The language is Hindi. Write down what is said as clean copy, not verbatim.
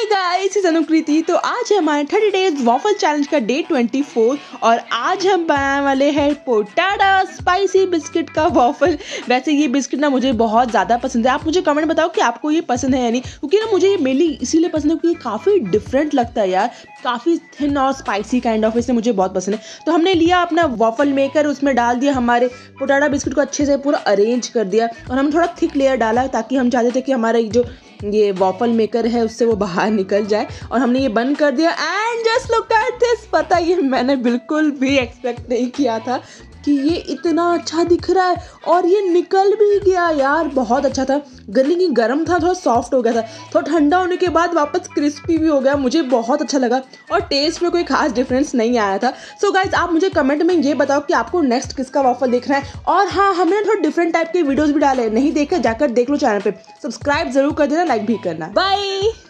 गाइस, इस अनुकृति। तो आज है हमारे 30 डेज वॉफल चैलेंज का डे 24 और आज हम बनाने वाले हैं पोटैटो स्पाइसी बिस्किट का वॉफल। वैसे ये बिस्किट ना मुझे बहुत ज़्यादा पसंद है। आप मुझे कमेंट बताओ कि आपको ये पसंद है या नहीं, क्योंकि ना मुझे ये मेनली इसीलिए पसंद है क्योंकि ये काफ़ी डिफरेंट लगता है यार, काफ़ी थिन और स्पाइसी काइंड ऑफ, इसलिए मुझे बहुत पसंद है। तो हमने लिया अपना वॉफल मेकर, उसमें डाल दिया हमारे पोटैटो बिस्किट को, अच्छे से पूरा अरेंज कर दिया और हमने थोड़ा थिक लेयर डाला ताकि हम चाहते थे कि हमारा जो ये वॉफल मेकर है उससे वो बाहर निकल जाए। और हमने ये बंद कर दिया and just look at this. पता ये मैंने बिल्कुल भी एक्सपेक्ट नहीं किया था कि ये इतना अच्छा दिख रहा है और ये निकल भी गया यार, बहुत अच्छा था। गली गर्म था, थोड़ा सॉफ्ट हो गया था, थोड़ा ठंडा होने के बाद वापस क्रिस्पी भी हो गया। मुझे बहुत अच्छा लगा और टेस्ट में कोई खास डिफरेंस नहीं आया था। सो गाइज, आप मुझे कमेंट में ये बताओ कि आपको नेक्स्ट किसका वॉफल देखना है। और हाँ, हमने थोड़ा डिफरेंट टाइप के वीडियोस भी डाले, नहीं देखे जाकर देख लो चैनल पे। सब्सक्राइब जरूर कर देना, लाइक भी करना। बाय।